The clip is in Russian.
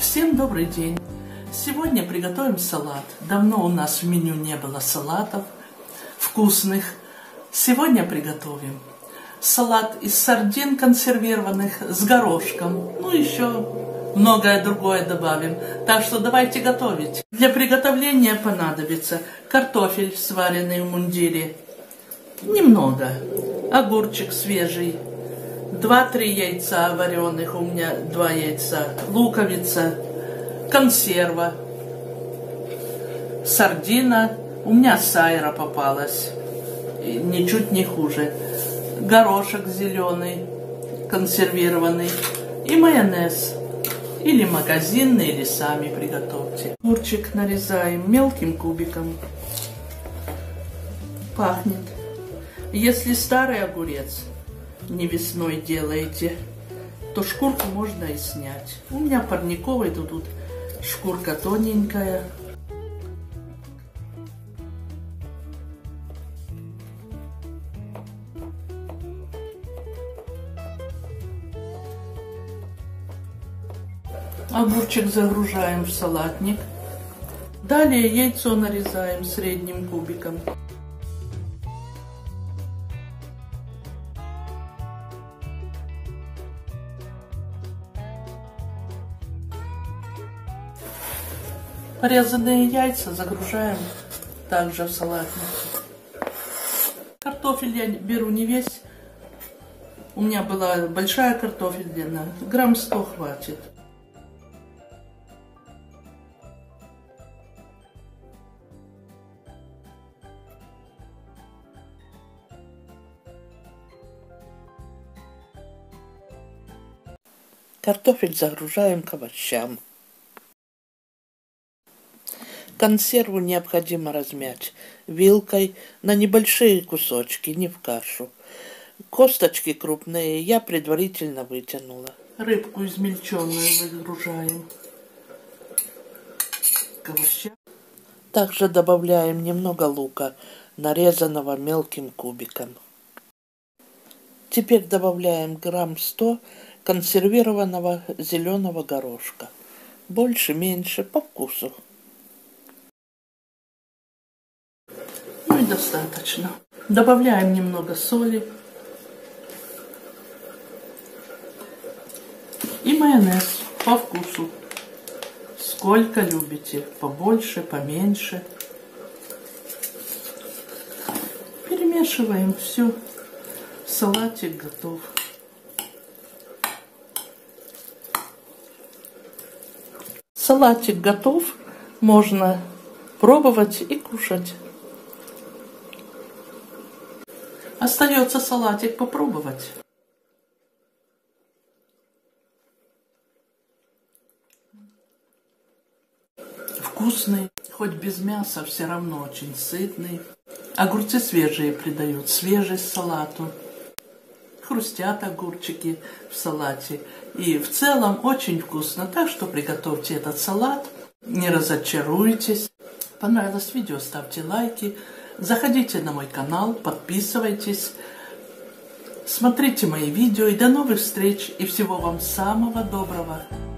Всем добрый день! Сегодня приготовим салат. Давно у нас в меню не было салатов вкусных. Сегодня приготовим салат из сардин консервированных с горошком. Ну, еще многое другое добавим. Так что давайте готовить. Для приготовления понадобится картофель, сваренный в мундире. Немного. Огурчик свежий. 2-3 яйца вареных, у меня 2 яйца, луковица, консерва, сардина, у меня сайра попалась, ничуть не хуже, горошек зеленый, консервированный и майонез, или магазинный, или сами приготовьте. Огурчик нарезаем мелким кубиком, пахнет. Если старый огурец, не весной делаете, то шкурку можно и снять. У меня парниковый, тут шкурка тоненькая. Огурчик загружаем в салатник. Далее яйцо нарезаем средним кубиком. Порезанные яйца загружаем также в салатник. Картофель я беру не весь. У меня была большая картофелина. Грамм 100 хватит. Картофель загружаем к овощам. Консерву необходимо размять вилкой на небольшие кусочки, не в кашу. Косточки крупные я предварительно вытянула. Рыбку измельченную выгружаем к овощам. Также добавляем немного лука, нарезанного мелким кубиком. Теперь добавляем грамм 100 консервированного зеленого горошка. Больше-меньше по вкусу. Ну и достаточно. Добавляем немного соли и майонез по вкусу. Сколько любите, побольше, поменьше. Перемешиваем все. Салатик готов. Салатик готов. Можно пробовать и кушать. Остается салатик попробовать. Вкусный, хоть без мяса, все равно очень сытный. Огурцы свежие придают свежесть салату. Хрустят огурчики в салате. И в целом очень вкусно. Так что приготовьте этот салат. Не разочаруйтесь. Понравилось видео, ставьте лайки. Заходите на мой канал, подписывайтесь, смотрите мои видео и до новых встреч и всего вам самого доброго.